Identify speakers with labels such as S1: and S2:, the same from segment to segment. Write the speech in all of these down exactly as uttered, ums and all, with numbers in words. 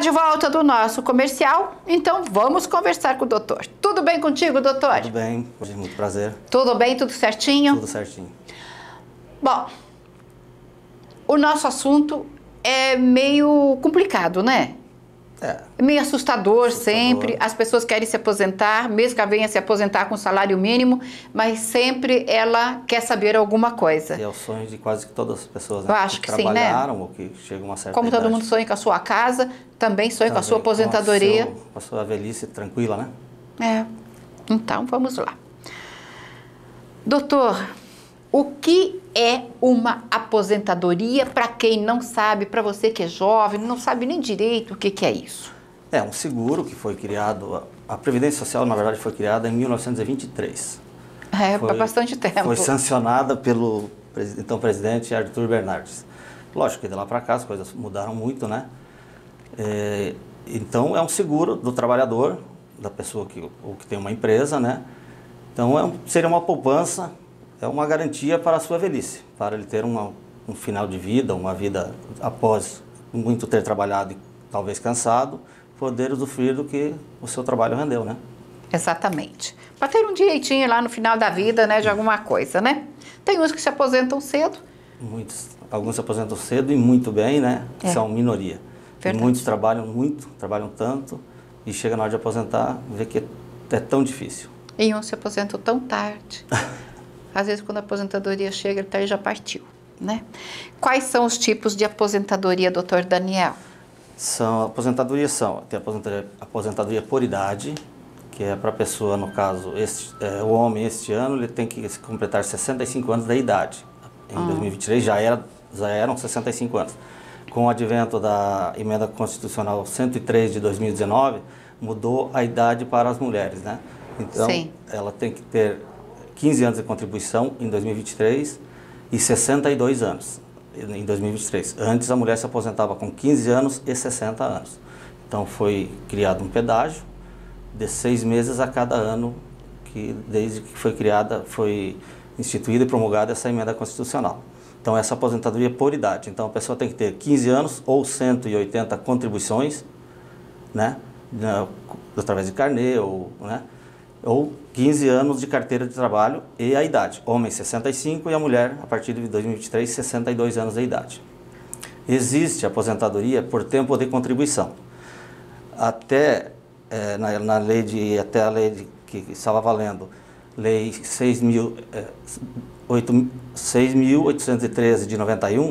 S1: de volta do nosso comercial, então vamos conversar com o doutor. Tudo bem contigo, doutor?
S2: Tudo bem, muito prazer.
S1: Tudo bem, tudo certinho?
S2: Tudo certinho.
S1: Bom, o nosso assunto é meio complicado, né?
S2: É.
S1: É meio assustador,
S2: Assustador.
S1: sempre. As pessoas querem se aposentar, mesmo que ela venha se aposentar com salário mínimo, mas sempre ela quer saber alguma coisa.
S2: E é o sonho de quase que todas as pessoas, né?
S1: Eu acho
S2: que,
S1: que sim, né?
S2: trabalharam ou que chegam a uma certa
S1: Como
S2: idade.
S1: todo mundo sonha com a sua casa, também sonha com a sua
S2: Também
S1: aposentadoria.
S2: Com a, seu, com a sua velhice tranquila, né?
S1: É. Então, vamos lá. Doutor, o que é uma aposentadoria para quem não sabe, para você que é jovem, não sabe nem direito o que, que é isso?
S2: É um seguro que foi criado, a Previdência Social, na verdade, foi criada em mil novecentos e vinte e três.
S1: É, há
S2: Foi-
S1: bastante tempo.
S2: Foi sancionada pelo pres- então presidente Arthur Bernardes. Lógico que de lá para cá as coisas mudaram muito, né? É, então é um seguro do trabalhador, da pessoa que, ou que tem uma empresa, né? Então é um- seria uma poupança, é uma garantia para a sua velhice, para ele ter uma, um final de vida, uma vida após muito ter trabalhado e talvez cansado, poder usufruir do que o seu trabalho rendeu, né?
S1: Exatamente. Para ter um direitinho lá no final da vida, né, de alguma coisa, né? Tem uns que se aposentam cedo.
S2: Muitos, alguns se aposentam cedo e muito bem, né?
S1: É.
S2: São minoria. E
S1: Verdade.
S2: muitos trabalham muito, trabalham tanto e chega na hora de aposentar, vê que é tão difícil.
S1: E uns se aposentam tão tarde. Às vezes, quando a aposentadoria chega, ele tá- já partiu, né? Quais são os tipos de aposentadoria, doutor Daniel?
S2: São aposentadorias são, tem a aposentadoria, aposentadoria por idade, que é para a pessoa, no caso, este, é, o homem este ano, ele tem que completar sessenta e cinco anos da idade. Em
S1: Ah.
S2: dois mil e vinte e três já, era, já eram sessenta e cinco anos. Com o advento da emenda constitucional cento e três de dois mil e dezenove, mudou a idade para as mulheres, né? Então,
S1: Sim.
S2: ela tem que ter quinze anos de contribuição em dois mil e vinte e três e sessenta e dois anos em dois mil e vinte e três. Antes a mulher se aposentava com quinze anos e sessenta anos. Então foi criado um pedágio de seis meses a cada ano, que desde que foi criada, foi instituída e promulgada essa emenda constitucional. Então essa aposentadoria por idade. Então a pessoa tem que ter quinze anos ou cento e oitenta contribuições, né, na- através de carnê ou, né, ou quinze anos de carteira de trabalho e a idade. Homem sessenta e cinco e a mulher, a partir de dois mil e vinte e três, sessenta e dois anos de idade. Existe aposentadoria por tempo de contribuição. Até, eh, na, na lei de, até a lei de, que estava valendo, lei seis mil oitocentos e treze de noventa e um,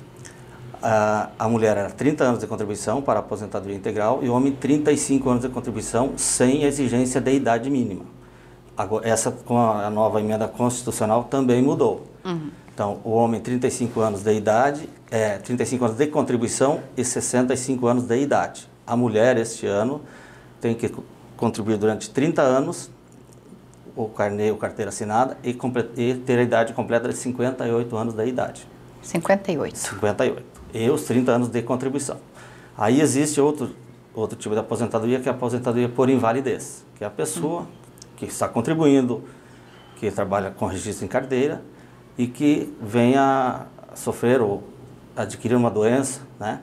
S2: a, a mulher era trinta anos de contribuição para a aposentadoria integral e o homem trinta e cinco anos de contribuição sem exigência de idade mínima. Agora, essa com a nova emenda constitucional também mudou.
S1: Uhum.
S2: Então, o homem trinta e cinco anos de idade, é, trinta e cinco anos de contribuição e sessenta e cinco anos de idade. A mulher, este ano, tem que contribuir durante trinta anos, o carnê ou carteira assinada, e, comple- e ter a idade completa de cinquenta e oito anos da idade.
S1: cinquenta e oito.
S2: cinquenta e oito. E os trinta anos de contribuição. Aí existe outro, outro tipo de aposentadoria, que é a aposentadoria por invalidez, que é a pessoa
S1: Hum.
S2: que está contribuindo, que trabalha com registro em carteira e que venha a sofrer ou adquirir uma doença, né?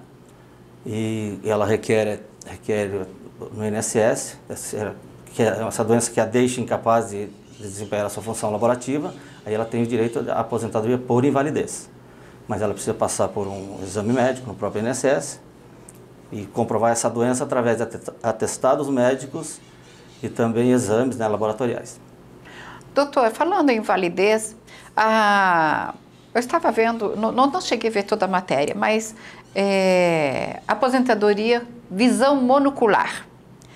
S2: E ela requer, requer no I N S S, essa- que é essa doença que a deixa incapaz de desempenhar a sua função laborativa, aí ela tem o direito à aposentadoria por invalidez. Mas ela precisa passar por um exame médico no próprio I N S S e comprovar essa doença através de atestados médicos e também exames, né, laboratoriais.
S1: Doutor, falando em validez, a... eu estava vendo, não, não cheguei a ver toda a matéria, mas é, aposentadoria, visão monocular.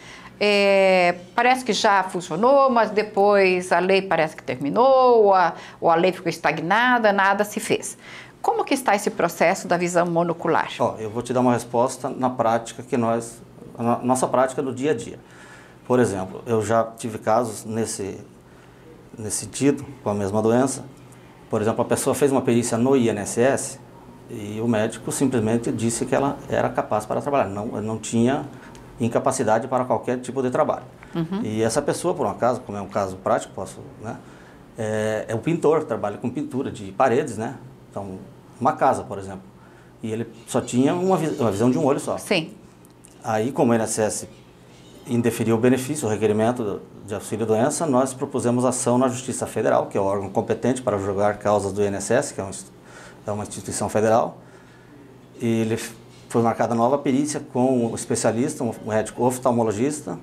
S1: É, parece que já funcionou, mas depois a lei parece que terminou, ou a, ou a lei ficou estagnada, nada se fez. Como que está esse processo da visão monocular?
S2: Ó, eu vou te dar uma resposta na prática que nós, na nossa prática no dia a dia. Por exemplo, eu já tive casos nesse, nesse sentido, com a mesma doença. Por exemplo, a pessoa fez uma perícia no I N S S e o médico simplesmente disse que ela era capaz para trabalhar, não, não tinha incapacidade para qualquer tipo de trabalho. Uhum. E essa pessoa, por um acaso, como é um caso prático, posso, né, é, é um pintor, trabalha com pintura de paredes, né? Então, uma casa, por exemplo. E ele só tinha uma, uma visão de um olho só.
S1: Sim.
S2: Aí, como o I N S S indeferiu o benefício, o requerimento de auxílio-doença, nós propusemos ação na Justiça Federal, que é o órgão competente para julgar causas do I N S S, que é uma instituição federal. E ele foi marcada nova perícia com um especialista, um médico oftalmologista,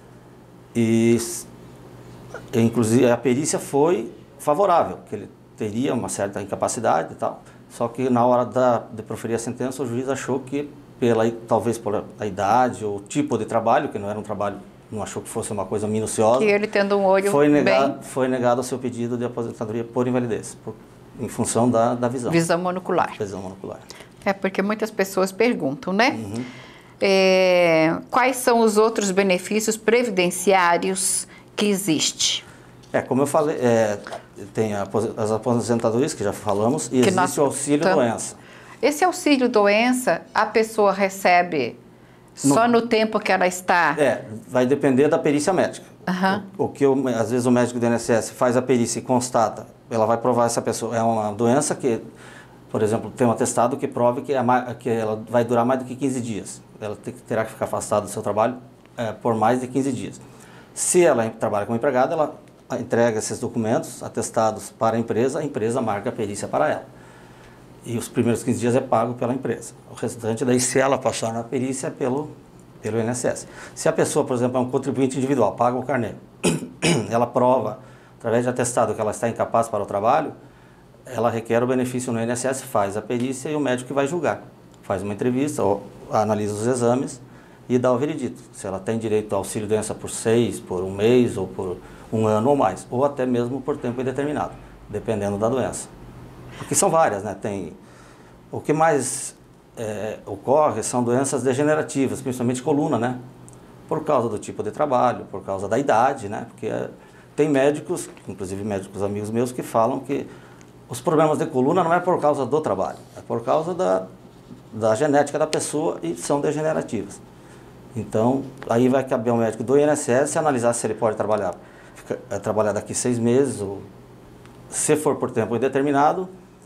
S2: e inclusive a perícia foi favorável, que ele teria uma certa incapacidade e tal, só que na hora da, de proferir a sentença o juiz achou que, pela, talvez pela idade ou tipo de trabalho, que não era um trabalho, não achou que fosse uma coisa minuciosa,
S1: que ele tendo um olho
S2: foi negado,
S1: bem...
S2: foi negado o seu pedido de aposentadoria por invalidez, por, em função da, da visão.
S1: Visão monocular.
S2: Visão monocular.
S1: É porque muitas pessoas perguntam, né?
S2: Uhum.
S1: É, quais são os outros benefícios previdenciários que existem?
S2: É, como eu falei, é, tem a, as aposentadorias, que já falamos, e que existe nós, o auxílio-doença.
S1: Esse auxílio-doença, a pessoa recebe no, só no tempo que ela está...
S2: É, vai depender da perícia médica.
S1: Uhum.
S2: O, o que, eu, às vezes, o médico do I N S S faz a perícia e constata, ela vai provar essa pessoa. É uma doença que, por exemplo, tem um atestado que prove que, é, que ela vai durar mais do que quinze dias. Ela terá que ficar afastada do seu trabalho é, por mais de quinze dias. Se ela trabalha como empregada, ela entrega esses documentos atestados para a empresa, a empresa marca a perícia para ela. E os primeiros quinze dias é pago pela empresa. O restante, daí, se ela passar na perícia, é pelo, pelo I N S S. Se a pessoa, por exemplo, é um contribuinte individual, paga o carnê, ela prova, através de atestado, que ela está incapaz para o trabalho, ela requer o benefício no I N S S, faz a perícia e o médico que vai julgar. Faz uma entrevista, ou analisa os exames e dá o veredito. Se ela tem direito ao auxílio-doença por seis, por um mês, ou por um ano ou mais, ou até mesmo por tempo indeterminado, dependendo da doença. Porque são várias, né? Tem, o que mais é, ocorre são doenças degenerativas, principalmente coluna, né? Por causa do tipo de trabalho, por causa da idade, né? Porque é, tem médicos, inclusive médicos amigos meus, que falam que os problemas de coluna não é por causa do trabalho, é por causa da, da genética da pessoa e são degenerativas. Então, aí vai caber ao médico do I N S S analisar se ele pode trabalhar, fica, é, trabalhar daqui seis meses, ou se for por tempo indeterminado,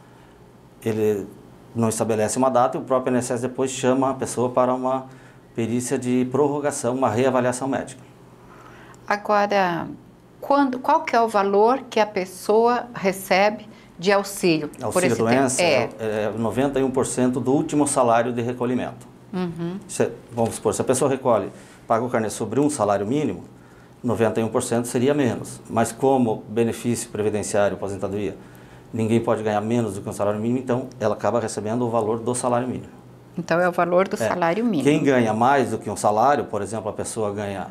S2: ele não estabelece uma data e o próprio I N S S depois chama a pessoa para uma perícia de prorrogação, uma reavaliação médica.
S1: Agora, quando, qual que é o valor que a pessoa recebe de auxílio?
S2: Auxílio-doença é, é noventa e um por cento do último salário de recolhimento. Uhum. Se, vamos supor, se a pessoa recolhe, paga o carnê sobre um salário mínimo, noventa e um por cento seria menos. Mas como benefício previdenciário, aposentadoria, ninguém pode ganhar menos do que um salário mínimo, então ela acaba recebendo o valor do salário mínimo.
S1: Então é o valor do é. salário mínimo.
S2: Quem ganha mais do que um salário, por exemplo, a pessoa ganha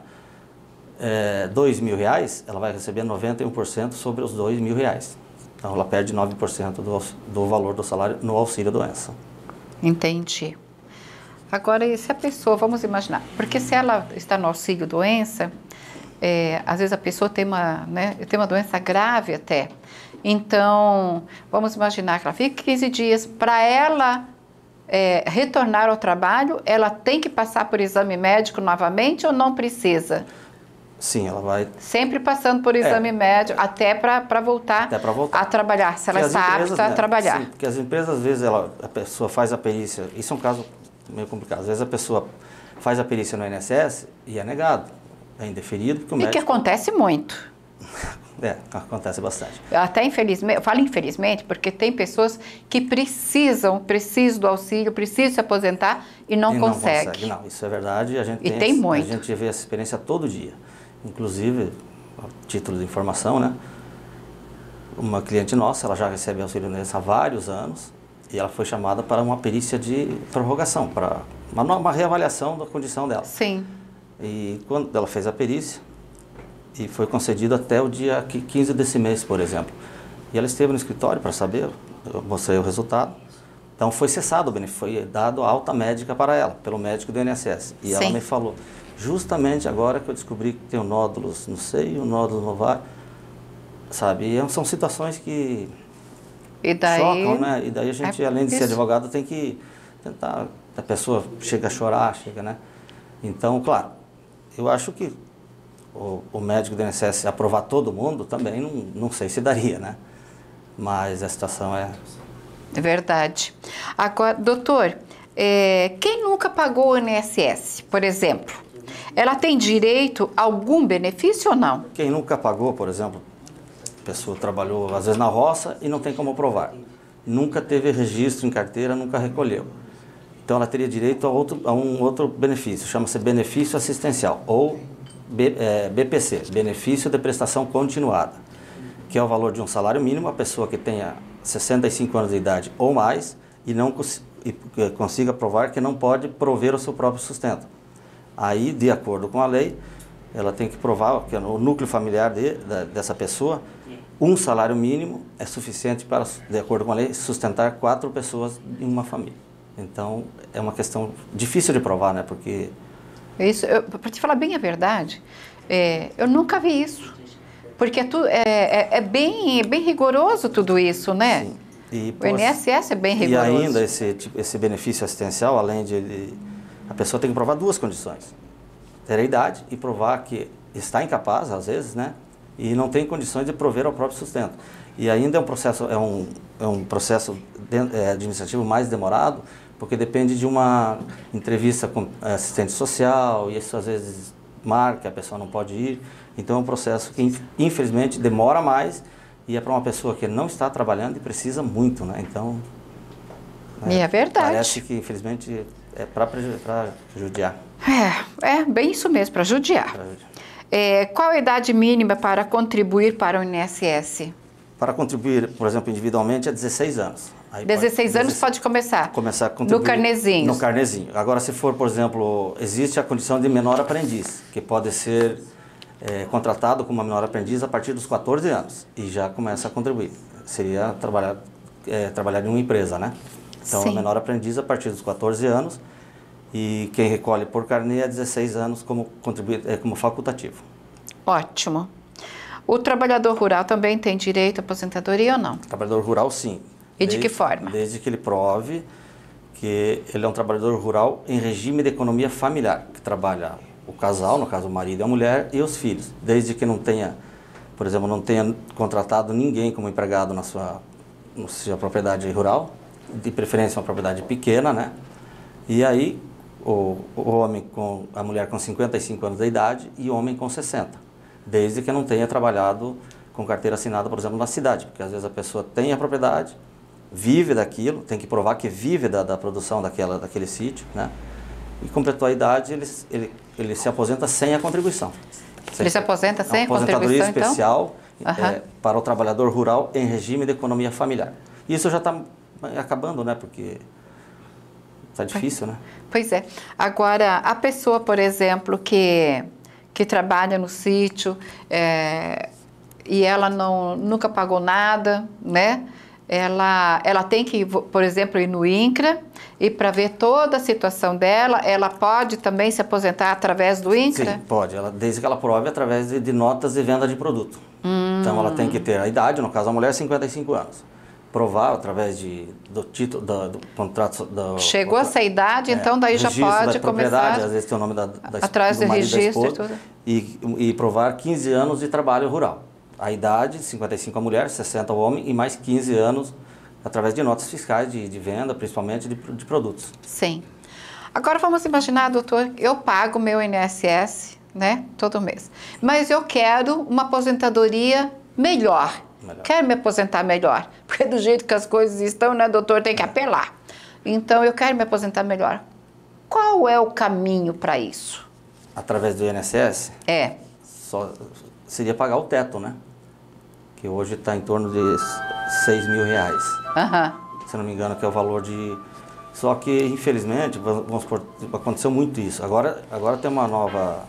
S2: é, dois mil reais, ela vai receber noventa e um por cento sobre os dois mil reais. Então ela perde nove por cento do, do valor do salário no auxílio-doença.
S1: Entendi. Agora, e se a pessoa, vamos imaginar, porque se ela está no auxílio-doença, é, às vezes a pessoa tem uma, né, tem uma doença grave até. Então, vamos imaginar que ela fica quinze dias. Para ela é, retornar ao trabalho, ela tem que passar por exame médico novamente ou não precisa?
S2: Sim, ela vai...
S1: Sempre passando por exame é. médico, até para voltar,
S2: até voltar
S1: a trabalhar, se ela
S2: porque
S1: está
S2: empresas,
S1: apta
S2: né,
S1: a trabalhar.
S2: Sim, porque as empresas, às vezes, ela, a pessoa faz a perícia, isso é um caso meio complicado, às vezes a pessoa faz a perícia no I N S S e é negado, é indeferido, porque o médico...
S1: E que acontece muito.
S2: É, acontece bastante.
S1: Até infelizmente, eu falo infelizmente, porque tem pessoas que precisam, precisam do auxílio, precisam se aposentar e não,
S2: e
S1: não
S2: consegue.
S1: consegue.
S2: Não, isso é verdade, a gente
S1: e
S2: tem,
S1: tem
S2: esse,
S1: muito.
S2: A gente vê essa experiência todo dia. Inclusive, a título de informação, né? Uma cliente nossa, ela já recebe auxílio-doença há vários anos e ela foi chamada para uma perícia de prorrogação, para uma, uma reavaliação da condição dela.
S1: Sim.
S2: E quando ela fez a perícia, e foi concedido até o dia quinze desse mês, por exemplo. E ela esteve no escritório para saber, eu mostrei o resultado. Então foi cessado o benefício, foi dado alta médica para ela, pelo médico do I N S S. E Sim. ela me falou, justamente agora que eu descobri que tenho nódulos no seio, nódulos no ovário, sabe? E são situações que
S1: e daí,
S2: chocam, né? E daí a gente,
S1: é
S2: além de
S1: isso.
S2: ser advogado, tem que tentar, a pessoa chega a chorar, chega, né? Então, claro, eu acho que O, o médico do I N S S aprovar todo mundo também, não, não sei se daria, né? Mas a situação é...
S1: É verdade. Agora, doutor, é, quem nunca pagou o I N S S, por exemplo, ela tem direito a algum benefício ou não?
S2: Quem nunca pagou, por exemplo, a pessoa trabalhou às vezes na roça e não tem como provar. Nunca teve registro em carteira, nunca recolheu. Então ela teria direito a, outro, a um outro benefício, chama-se benefício assistencial, ou B, é, B P C, benefício de prestação continuada, que é o valor de um salário mínimo, a pessoa que tenha sessenta e cinco anos de idade ou mais e não e consiga provar que não pode prover o seu próprio sustento. Aí, de acordo com a lei, ela tem que provar que o núcleo familiar de, de, dessa pessoa, um salário mínimo é suficiente para, de acordo com a lei, sustentar quatro pessoas em uma família. Então, é uma questão difícil de provar, né? Porque...
S1: Isso, para te falar bem a verdade, é, eu nunca vi isso. Porque é, tu, é, é, é bem, bem rigoroso tudo isso, né?
S2: Sim. E,
S1: o I N S S é bem rigoroso.
S2: E ainda esse, esse benefício assistencial, além de... Ele, a pessoa tem que provar duas condições. Ter a idade e provar que está incapaz, às vezes, né? E não tem condições de prover ao próprio sustento. E ainda é um processo, é um, é um processo de, é, administrativo mais demorado, porque depende de uma entrevista com assistente social, e isso às vezes marca, a pessoa não pode ir. Então é um processo que, infelizmente, demora mais e é para uma pessoa que não está trabalhando e precisa muito, né? Então,
S1: é, é verdade.
S2: Parece que, infelizmente, é para judiar.
S1: É, é bem isso mesmo, para judiar. Pra judiar. É, qual a idade mínima para contribuir para o I N S S?
S2: Para contribuir, por exemplo, individualmente, é dezesseis anos.
S1: Aí dezesseis pode, anos pode começar?
S2: Começar a contribuir.
S1: No carnezinho?
S2: No carnezinho. Agora, se for, por exemplo, existe a condição de menor aprendiz, que pode ser é, contratado como menor aprendiz a partir dos quatorze anos e já começa a contribuir. Seria trabalhar, é, trabalhar em uma empresa, né? Então, a menor aprendiz a partir dos quatorze anos e quem recolhe por carnê é dezesseis anos como, contribuir, é, como facultativo.
S1: Ótimo. O trabalhador rural também tem direito à aposentadoria ou não?
S2: O trabalhador rural, sim.
S1: E desde, de que forma?
S2: Desde que ele prove que ele é um trabalhador rural em regime de economia familiar, que trabalha o casal, no caso o marido e a mulher, e os filhos. Desde que não tenha, por exemplo, não tenha contratado ninguém como empregado na sua, na sua propriedade rural, de preferência uma propriedade pequena, né? E aí o, o homem com a mulher com cinquenta e cinco anos de idade e o homem com sessenta, desde que não tenha trabalhado com carteira assinada, por exemplo, na cidade, porque às vezes a pessoa tem a propriedade, vive daquilo, tem que provar que vive da, da produção daquela, daquele sítio, né? E completou a idade, ele, ele, ele se aposenta sem a contribuição.
S1: Ele se aposenta sem a contribuição,
S2: aposentadoria especial
S1: então?
S2: é, uhum. para o trabalhador rural em regime de economia familiar. Isso já está acabando, né? Porque está difícil, né?
S1: Pois é. Agora, a pessoa, por exemplo, que, que trabalha no sítio é, e ela não, nunca pagou nada, né? Ela, ela tem que, por exemplo, ir no INCRA e para ver toda a situação dela, ela pode também se aposentar através do INCRA?
S2: Sim, pode, ela, desde que ela prove através de, de notas de venda de produto. Hum. Então ela tem que ter a idade, no caso a mulher, cinquenta e cinco anos. Provar através de, do título, do, do contrato... Do,
S1: Chegou a essa idade, é, então daí já pode começar...
S2: Às vezes tem o nome da, da
S1: atrás do, do registro
S2: esposa, e tudo. E, e provar quinze anos de trabalho rural. A idade, cinquenta e cinco a mulher, sessenta o homem e mais quinze anos através de notas fiscais de, de venda, principalmente de, de produtos.
S1: Sim. Agora vamos imaginar, doutor, eu pago meu I N S S, né, todo mês, mas eu quero uma aposentadoria melhor. Melhor. Quero me aposentar melhor, porque do jeito que as coisas estão, né, doutor, tem que apelar. Então, eu quero me aposentar melhor. Qual é o caminho para isso?
S2: Através do I N S S?
S1: É.
S2: Só seria pagar o teto, né? Que hoje está em torno de seis mil reais.
S1: Uhum.
S2: Se não me engano, que é o valor de... Só que, infelizmente, vamos supor, aconteceu muito isso. Agora, agora tem uma nova...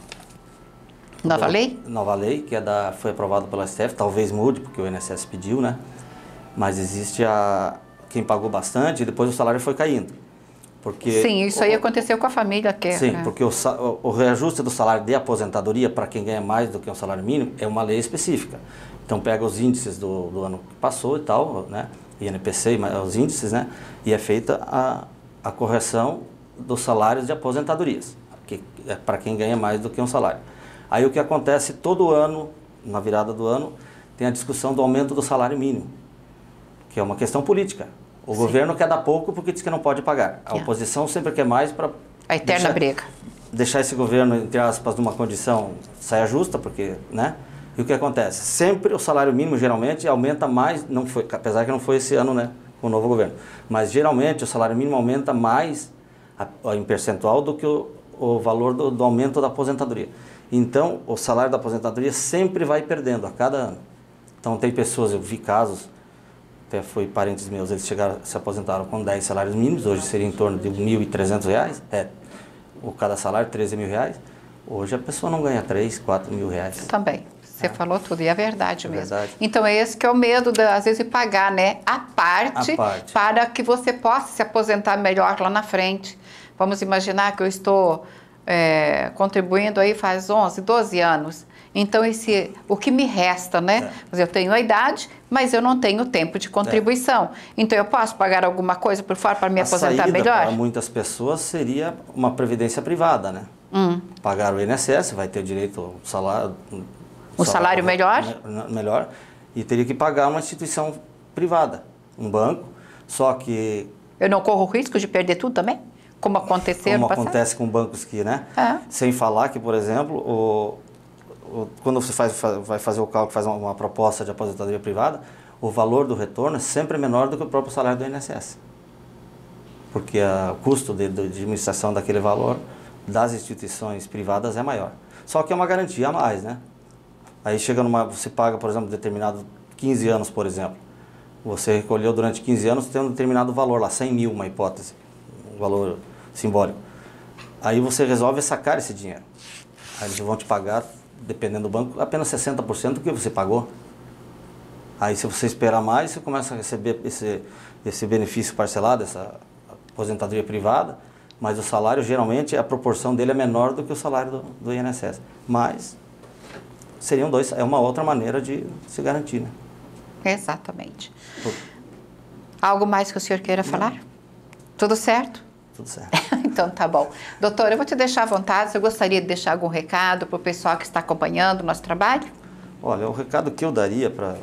S1: Nova lei?
S2: Nova lei, que é da, foi aprovada pela S T F, talvez mude, porque o I N S S pediu, né? Mas existe a quem pagou bastante e depois o salário foi caindo. Porque
S1: sim, isso
S2: o,
S1: aí aconteceu com a família. Que,
S2: sim,
S1: é.
S2: porque o, o reajuste do salário de aposentadoria para quem ganha mais do que um salário mínimo é uma lei específica. Então pega os índices do, do ano que passou e tal, né? I N P C, os índices, né? E é feita a, a correção dos salários de aposentadorias, que é para quem ganha mais do que um salário. Aí o que acontece todo ano, na virada do ano, tem a discussão do aumento do salário mínimo, que é uma questão política. O
S1: Sim.
S2: governo quer dar pouco porque diz que não pode pagar. A
S1: É.
S2: oposição sempre quer mais para...
S1: A eterna
S2: deixar,
S1: briga.
S2: Deixar esse governo, entre aspas, numa condição saia justa, porque, né? E o que acontece? Sempre o salário mínimo, geralmente, aumenta mais, não foi, apesar que não foi esse ano, né? Com o novo governo. Mas, geralmente, o salário mínimo aumenta mais a, em percentual do que o, o valor do, do aumento da aposentadoria. Então, o salário da aposentadoria sempre vai perdendo a cada ano. Então, tem pessoas, eu vi casos, até foi parentes meus, eles chegaram, se aposentaram com dez salários mínimos, hoje seria em torno de mil e trezentos reais, é, o cada salário, treze mil reais. Hoje a pessoa não ganha três, quatro mil reais.
S1: Também. Você
S2: é.
S1: falou tudo, e é verdade
S2: é
S1: mesmo.
S2: Verdade.
S1: Então, é esse que é o medo, de, às vezes, de pagar, né? A parte,
S2: a parte
S1: para que você possa se aposentar melhor lá na frente. Vamos imaginar que eu estou é, contribuindo aí faz onze, doze anos. Então, esse, o que me resta, né? É. Eu tenho a idade, mas eu não tenho tempo de contribuição. É. Então, eu posso pagar alguma coisa por fora para me
S2: a
S1: aposentar
S2: saída
S1: melhor?
S2: Para muitas pessoas seria uma previdência privada, né?
S1: Hum.
S2: Pagar o I N S S, vai ter direito ao salário...
S1: Um salário, salário melhor?
S2: Me, melhor. E teria que pagar uma instituição privada, um banco, só que...
S1: Eu não corro o risco de perder tudo também? Como aconteceu
S2: Como
S1: no passado?
S2: acontece com bancos que, né?
S1: É.
S2: Sem falar que, por exemplo, o, o, quando você faz, vai fazer o cálculo, faz uma, uma proposta de aposentadoria privada, o valor do retorno é sempre menor do que o próprio salário do I N S S. Porque a, o custo de, de administração daquele valor das instituições privadas é maior. Só que é uma garantia a mais, né? Aí chega numa, você paga, por exemplo, determinado quinze anos, por exemplo. Você recolheu durante quinze anos, tem um determinado valor lá, cem mil, uma hipótese, um valor simbólico. Aí você resolve sacar esse dinheiro. Aí eles vão te pagar, dependendo do banco, apenas sessenta por cento do que você pagou. Aí se você esperar mais, você começa a receber esse, esse benefício parcelado, essa aposentadoria privada, mas o salário, geralmente, a proporção dele é menor do que o salário do, do I N S S. Mas seriam dois, é uma outra maneira de se garantir, né?
S1: Exatamente. Tudo. Algo mais que o senhor queira falar? Não. Tudo certo?
S2: Tudo certo.
S1: Então tá bom. Doutor, eu vou te deixar à vontade. Você gostaria de deixar algum recado para o pessoal que está acompanhando o nosso trabalho?
S2: Olha, o recado que eu daria para...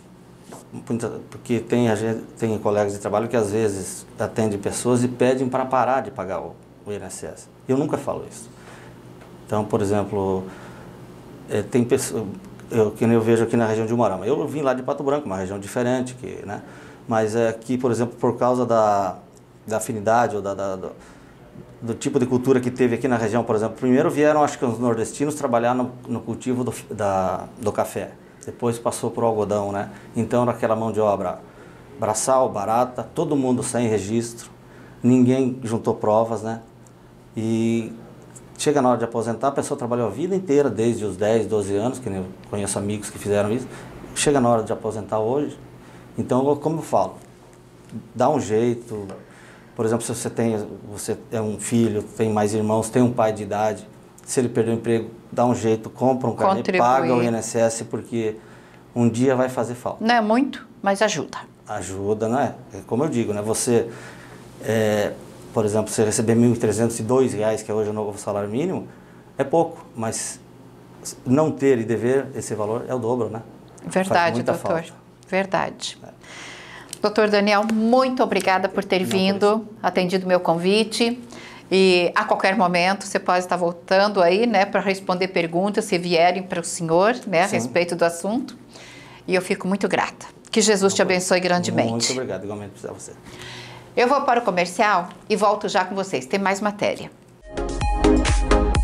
S2: Porque tem, a gente, tem colegas de trabalho que às vezes atendem pessoas e pedem para parar de pagar o, o I N S S. Eu nunca falo isso. Então, por exemplo, é, tem pessoas... Eu, que eu vejo aqui na região de Umuarama. Eu vim lá de Pato Branco, uma região diferente, que, né? Mas é que, por exemplo, por causa da, da afinidade ou da, da, do, do tipo de cultura que teve aqui na região, por exemplo, primeiro vieram, acho que os nordestinos, trabalhar no, no cultivo do, da, do café. Depois passou para o algodão, né? Então era aquela mão de obra braçal, barata, todo mundo sem registro, ninguém juntou provas, né? E chega na hora de aposentar, a pessoa trabalhou a vida inteira, desde os dez, doze anos, que eu conheço amigos que fizeram isso, chega na hora de aposentar hoje. Então, como eu falo, dá um jeito. Por exemplo, se você tem, você é um filho, tem mais irmãos, tem um pai de idade, se ele perder o emprego, dá um jeito, compra um carnê, paga o I N S S, porque um dia vai fazer falta.
S1: Não é muito, mas ajuda.
S2: Ajuda, não é? É como eu digo, né? Você, é, por exemplo, você receber mil e trezentos e dois reais, que é hoje o novo salário mínimo, é pouco, mas não ter e dever esse valor é o dobro, né?
S1: Verdade, doutor. Falta. Verdade. É. Doutor Daniel, muito obrigada por ter vindo, atendido meu convite. E a qualquer momento você pode estar voltando aí, né, para responder perguntas se vierem para o senhor, né, a Sim. respeito do assunto. E eu fico muito grata. Que Jesus Não, te abençoe grandemente.
S2: Muito obrigado, igualmente para você.
S1: Eu vou para o comercial e volto já com vocês. Tem mais matéria.